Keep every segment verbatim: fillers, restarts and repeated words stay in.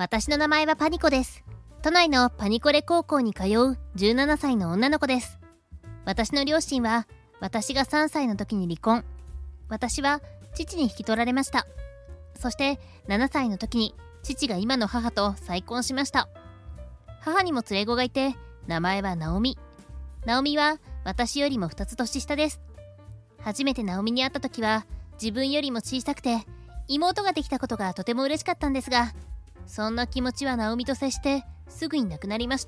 私の名前はパニコです。都内のパニコレ高校に通うじゅうななさいの女の子です。私の両親は私がさんさいの時に離婚。私は父に引き取られました。そしてななさいの時に父が今の母と再婚しました。母にも連れ子がいて、名前はナオミ。ナオミは私よりもふたつ年下です。初めてナオミに会った時は自分よりも小さくて妹ができたことがとても嬉しかったんですが、そんな気持ちはナオミと接してすぐになくなりました。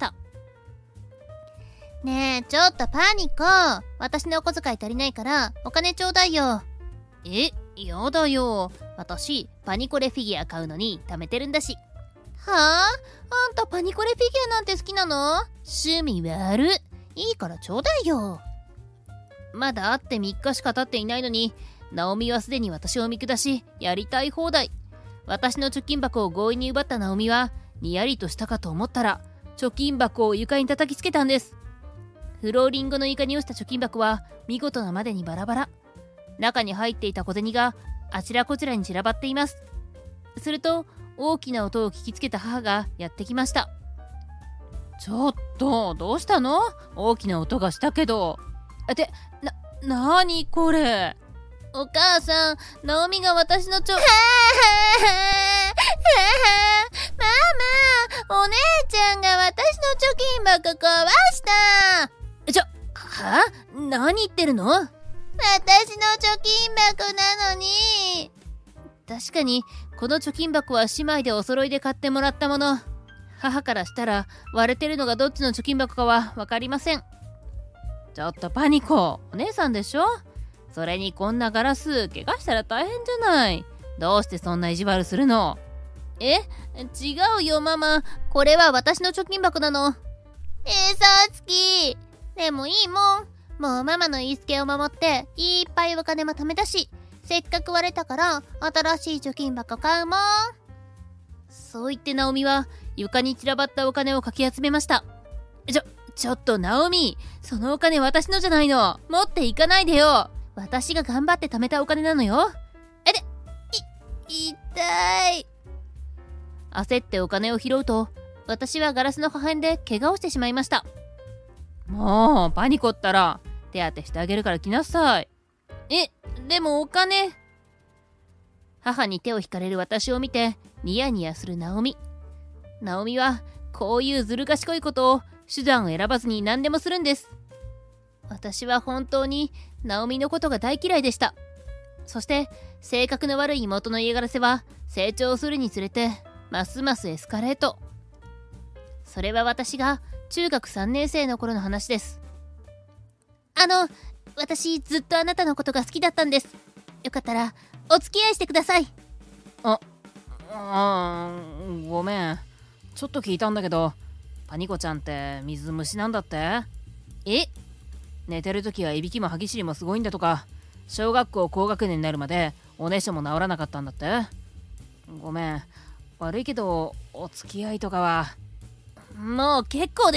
ねえ、ちょっとパニコ、私のお小遣い足りないからお金ちょうだいよ。え、やだよ。私パニコレフィギュア買うのに貯めてるんだし。はあ？あんたパニコレフィギュアなんて好きなの？趣味悪っ。いいからちょうだいよ。まだ会ってみっかしか経っていないのに、ナオミはすでに私を見下し、やりたい放題。私の貯金箱を強引に奪ったナオミは、にやりとしたかと思ったら、貯金箱を床に叩きつけたんです。フローリングの床に落ちた貯金箱は、見事なまでにバラバラ。中に入っていた小銭が、あちらこちらに散らばっています。すると、大きな音を聞きつけた母がやってきました。ちょっと、どうしたの？大きな音がしたけど。って、な、なーにこれ？お母さん、ナオミが私のちょ、はぁはぁはぁママ、お姉ちゃんが私の貯金箱壊した。ちょ、はぁ？何言ってるの？私の貯金箱なのに。確かに、この貯金箱は姉妹でお揃いで買ってもらったもの。母からしたら割れてるのがどっちの貯金箱かは分かりません。ちょっとパニコ、お姉さんでしょ？それにこんなガラス怪我したら大変じゃない。どうしてそんな意地悪するの？え？違うよママ、これは私の貯金箱なの。えー、さつき、でもいいもん。もうママの言いつけを守っていっぱいお金も貯めたし、せっかく割れたから新しい貯金箱買うもん。そう言ってナオミは床に散らばったお金をかき集めました。ちょ、ちょっとナオミ、そのお金私のじゃないの。持っていかないでよ。私が頑張って貯めたお金なのよ。えで、い、痛い。焦ってお金を拾うと、私はガラスの破片で怪我をしてしまいました。もう、パニコったら、手当てしてあげるから来なさい。え、でもお金。母に手を引かれる私を見て、ニヤニヤするナオミ。ナオミは、こういうずる賢いことを手段を選ばずに何でもするんです。私は本当にナオミのことが大嫌いでした。そして性格の悪い妹の嫌がらせは成長するにつれてますますエスカレート。それは私が中学さんねん生の頃の話です。あの、私ずっとあなたのことが好きだったんです。よかったらお付き合いしてください。 あ、あー、ごめん。ちょっと聞いたんだけど、パニコちゃんって水虫なんだって？ え？ 寝てるときはいびきも歯ぎしりもすごいんだとか、小学校高学年になるまでおねしょも治らなかったんだって。ごめん、悪いけどお付き合いとかは。 もう結構です。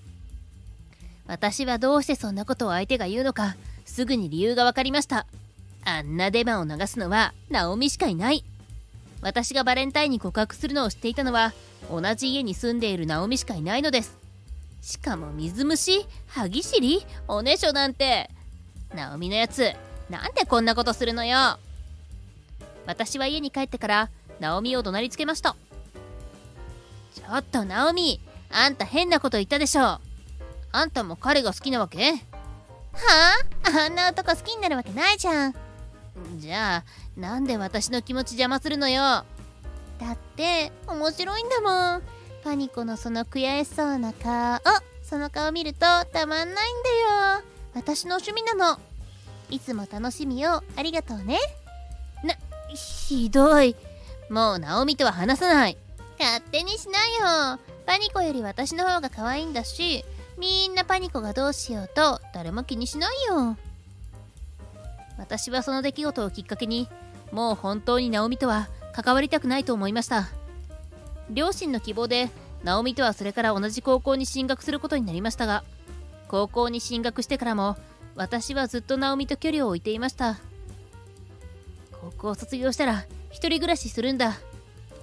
私はどうしてそんなことを相手が言うのかすぐに理由が分かりました。あんなデマを流すのはナオミしかいない。私がバレンタインに告白するのを知っていたのは同じ家に住んでいるナオミしかいないのです。しかも水虫、歯ぎしり、おねしょなんて。ナオミのやつ、なんでこんなことするのよ。私は家に帰ってからナオミを怒鳴りつけました。ちょっとナオミ、あんた変なこと言ったでしょ。あんたも彼が好きなわけ？はあ？あんな男好きになるわけないじゃん。じゃあなんで私の気持ち邪魔するのよ。だって面白いんだもん。パニコのその悔しそうな顔、その顔見るとたまんないんだよ。私の趣味なの。いつも楽しみをありがとうね。な、ひどい。もうナオミとは話さない。勝手にしないよ。パニコより私の方が可愛いんだし、みんなパニコがどうしようと誰も気にしないよ。私はその出来事をきっかけに、もう本当にナオミとは関わりたくないと思いました。両親の希望でナオミとはそれから同じ高校に進学することになりましたが、高校に進学してからも私はずっとナオミと距離を置いていました。高校を卒業したら一人暮らしするんだ。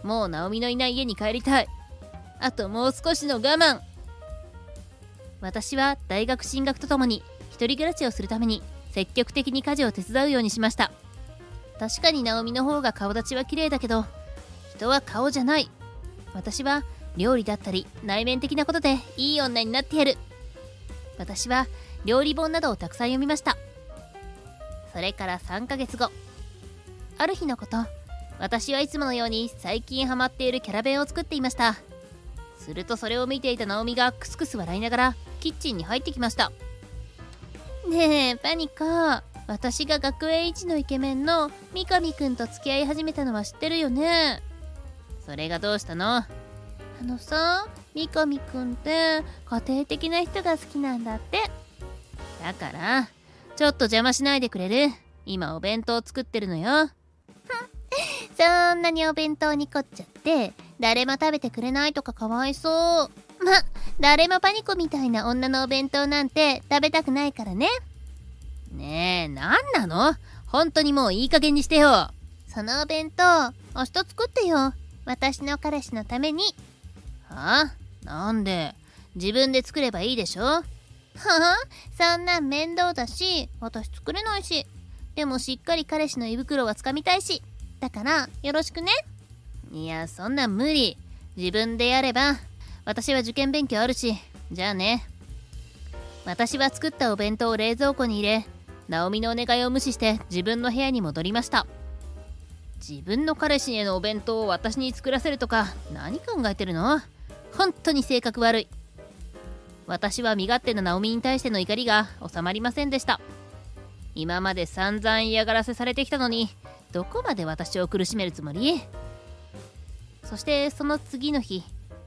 もう直美のいない家に帰りたい。あともう少しの我慢。私は大学進学とともに一人暮らしをするために積極的に家事を手伝うようにしました。確かに直美の方が顔立ちは綺麗だけど、人は顔じゃない。私は料理だったり内面的なことでいい女になってやる。私は料理本などをたくさん読みました。それからさんかげつご、ある日のこと、私はいつものように最近ハマっているキャラ弁を作っていました。するとそれを見ていた直美がクスクス笑いながらキッチンに入ってきました。ねえパニコ、私が学園一のイケメンの三上くんと付き合い始めたのは知ってるよね。それがどうしたの？あのさ、三上くんって家庭的な人が好きなんだって。だからちょっと邪魔しないでくれる？今お弁当作ってるのよ。そんなにお弁当に凝っちゃって誰も食べてくれないとかかわいそう。ま、誰もパニコみたいな女のお弁当なんて食べたくないからね。ねえ、なんなの？本当にもういい加減にしてよ。そのお弁当明日作ってよ、私の彼氏のために。はあ？なんで？自分で作ればいいでしょ。はあ、そんなん面倒だし私作れないし、でもしっかり彼氏の胃袋はつかみたいし、だからよろしくね。いや、そんな無理。自分でやれば。私は受験勉強あるし。じゃあね。私は作ったお弁当を冷蔵庫に入れ、直美のお願いを無視して自分の部屋に戻りました。自分の彼氏へのお弁当を私に作らせるとか何考えてるの？本当に性格悪い。私は身勝手な直美に対しての怒りが収まりませんでした。今まで散々嫌がらせされてきたのに、どこまで私を苦しめるつもり？そしてその次の日。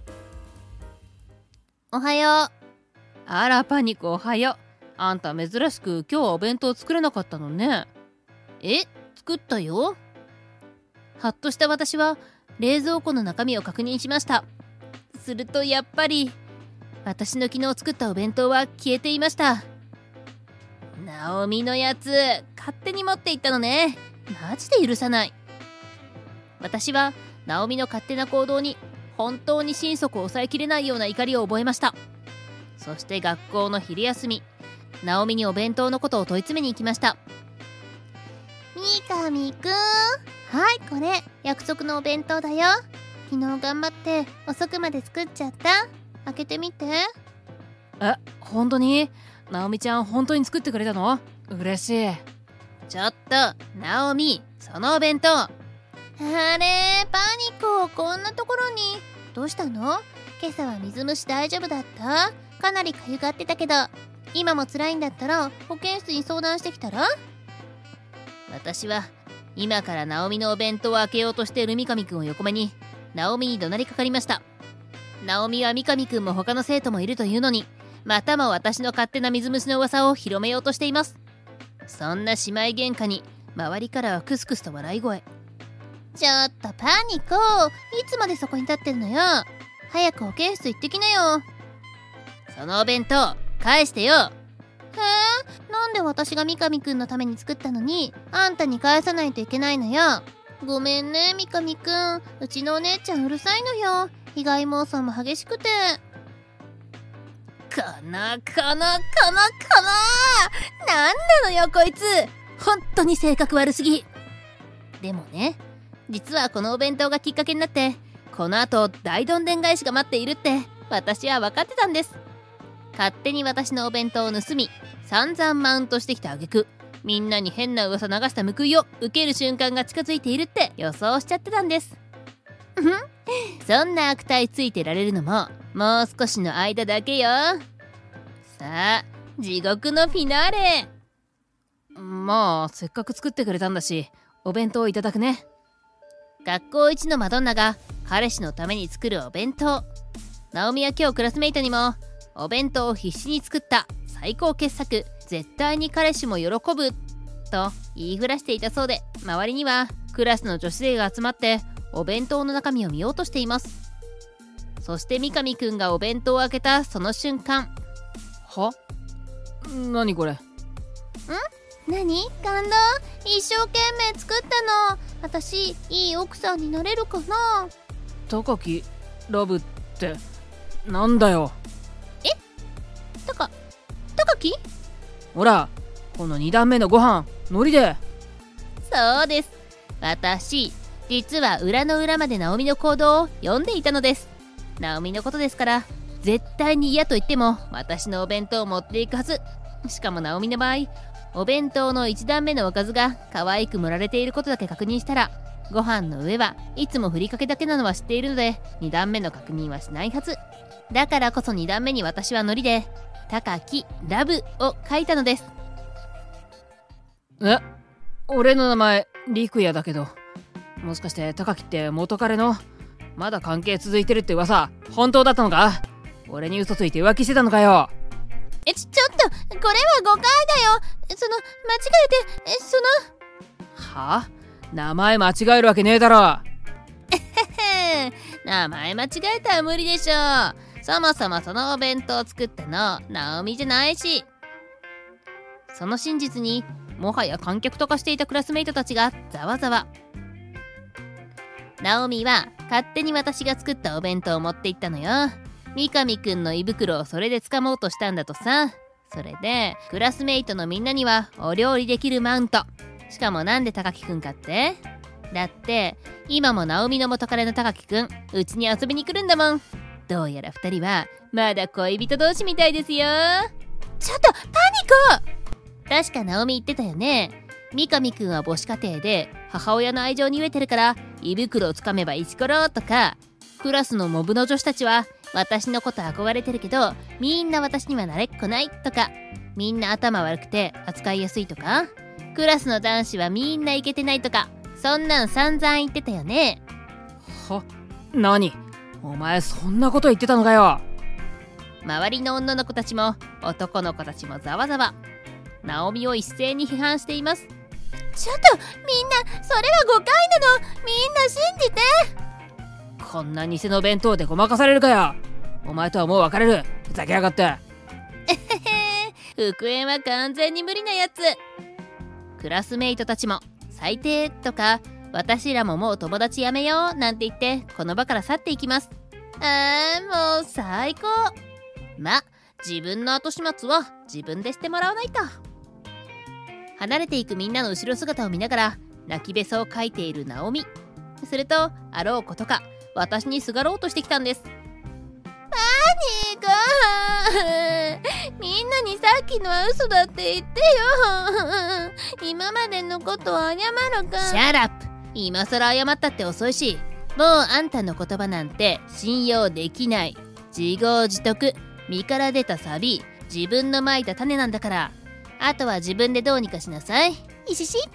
おはよう。あらパニコ、おはよう。あんた珍しく今日はお弁当作れなかったのね。え、作ったよ。はっとした私は冷蔵庫の中身を確認しました。するとやっぱり私の昨日作ったお弁当は消えていました。直美のやつ勝手に持っていったのね。マジで許さない。私は直美の勝手な行動に本当に心底抑えきれないような怒りを覚えました。そして学校の昼休み、直美にお弁当のことを問い詰めに行きました。三上くん、はい、これ約束のお弁当だよ。昨日頑張って遅くまで作っちゃった。開けてみて。え、本当に？直美ちゃん本当に作ってくれたの？嬉しい。ちょっと直美、そのお弁当。あれパニコ、こんなところに。どうしたの？今朝は水虫大丈夫だった？かなりかゆがってたけど、今も辛いんだったら保健室に相談してきたら？私は今から直美のお弁当を開けようとしている三上くんを横目に直美に怒鳴りかかりました。直美は三上くんも他の生徒もいるというのに、またも私の勝手な水虫の噂を広めようとしています。そんな姉妹喧嘩に周りからはクスクスと笑い声。ちょっとパニコ、いつまでそこに立ってんのよ。早く保健室行ってきなよ。そのお弁当返してよ。へえ、なんで私が三上くんのために作ったのにあんたに返さないといけないのよ。ごめんね三上くん、うちのお姉ちゃんうるさいのよ。被害妄想も激しくて。このこのこのこのなんなのよこいつ、本当に性格悪すぎ。でもね、実はこのお弁当がきっかけになってこの後大どんでん返しが待っているって私は分かってたんです。勝手に私のお弁当を盗み散々マウントしてきた挙句、みんなに変な噂流した報いを受ける瞬間が近づいているって予想しちゃってたんです。そんな悪態ついてられるのももう少しの間だけよ。さあ地獄のフィナーレ。まあせっかく作ってくれたんだしお弁当いただくね。学校一のマドンナが彼氏のために作るお弁当。直美は今日クラスメイトにもお弁当を必死に作った最高傑作、絶対に彼氏も喜ぶと言いふらしていたそうで、周りにはクラスの女子生が集まってお弁当の中身を見ようとしています。そして三上くんがお弁当を開けたその瞬間。は？何これ？ん？何？感動？一生懸命作ったの。私いい奥さんになれるかな？ 高木ラブってなんだよ。 えたか高木？ ほらこのに段目のご飯海苔で。 そうです。私実は裏の裏までナオミの行動を読んでいたのです。ナオミのことですから絶対に嫌と言っても私のお弁当を持っていくはず。しかもナオミの場合、お弁当のいち段目のおかずが可愛く盛られていることだけ確認したら、ご飯の上はいつもふりかけだけなのは知っているのでに段目の確認はしないはず。だからこそに段目に私は海苔で高木ラブを書いたのです。 え、俺の名前陸也だけど、もしかして高木って元彼のまだ関係続いてるって噂本当だったのか？俺に嘘ついて浮気してたのかよ。 えちちょっとこれは誤解だよ。その間違えてえそのはあ、名前間違えるわけねえだろ。 名前間違えたら無理でしょう。そもそもそのお弁当を作ったのナオミじゃないし。その真実にもはや観客とかしていたクラスメイトたちがざわざわ。ナオミは勝手に私が作ったお弁当を持って行ったのよ。三上くんの胃袋をそれで掴もうとしたんだとさ。それでクラスメイトのみんなにはお料理できるマウント。しかもなんで高木くんかって？だって今もナオミの元彼の高木くんうちに遊びに来るんだもん。どうやらふたりはまだ恋人同士みたいですよ。 ちょっとパニコ。 確かナオミ言ってたよね。三上くんは母子家庭で母親の愛情に飢えてるから胃袋をつかめば石ころとか、クラスのモブの女子たちは私のこと憧れてるけどみんな私には慣れっこないとか、みんな頭悪くて扱いやすいとか、クラスの男子はみんなイケてないとか、そんなん散々言ってたよね。 は、何？お前そんなこと言ってたのかよ。 周りの女の子たちも男の子たちもざわざわナオミを一斉に批判しています。 ちょっとみんなそれは誤解なの。みんな信じて。 こんな偽の弁当でごまかされるかよ。お前とはもう別れる。ふざけやがって。 復縁は完全に無理なやつ。クラスメイトたちも最低とか、私らももう友達やめようなんて言ってこの場から去っていきます。あーもう最高。ま、自分の後始末は自分でしてもらわないと。離れていくみんなの後ろ姿を見ながら泣きべそをかいているナオミ。するとあろうことか私にすがろうとしてきたんです。 パニコみんなにさっきのは嘘だって言ってよ。今までのことを謝ろうか。 シャラップ。今更謝ったって遅いし、もうあんたの言葉なんて信用できない。自業自得、身から出たサビ、自分のまいた種なんだから、あとは自分でどうにかしなさい。 いしし。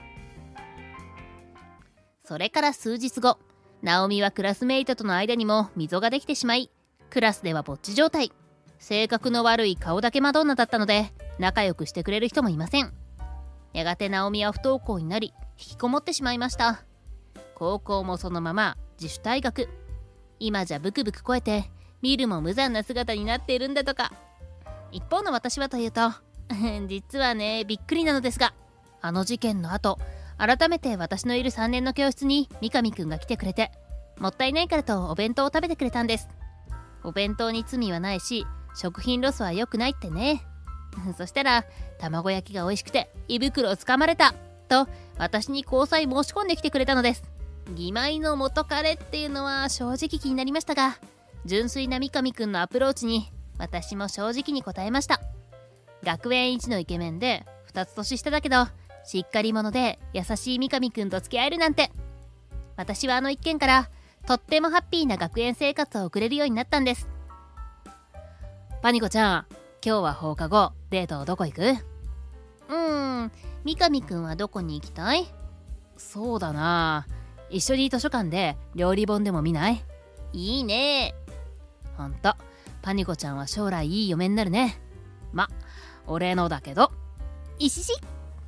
それから数日後、ナオミはクラスメイトとの間にも溝ができてしまい、クラスではぼっち状態。性格の悪い顔だけマドンナだったので仲良くしてくれる人もいません。やがてナオミは不登校になり引きこもってしまいました。高校もそのまま自主退学。今じゃブクブク超えて見るも無残な姿になっているんだとか。一方の私はというと実はねびっくりなのですが、あの事件の後改めて私のいるさんねんの教室に三上くんが来てくれて、もったいないからとお弁当を食べてくれたんです。お弁当に罪はないし食品ロスは良くないってね。そしたら卵焼きが美味しくて胃袋をつかまれたと私に交際申し込んできてくれたのです。義妹の元彼っていうのは正直気になりましたが、純粋な三上くんのアプローチに私も正直に答えました。学園一のイケメンでふたつ年下だけどしっかり者で優しい三上くんと付き合えるなんて。私はあの一件からとってもハッピーな学園生活を送れるようになったんです。パニコちゃん、今日は放課後デートどこ行く？うーん、三上くんはどこに行きたい？そうだな、一緒に図書館で料理本でも見ない？いいね。ほんとパニコちゃんは将来いい嫁になるね。ま、俺のだけど。 いしし。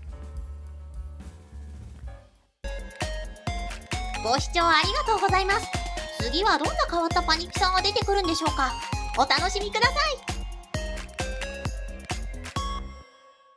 ご視聴ありがとうございます。次はどんな変わったパニックさんが出てくるんでしょうか。お楽しみください。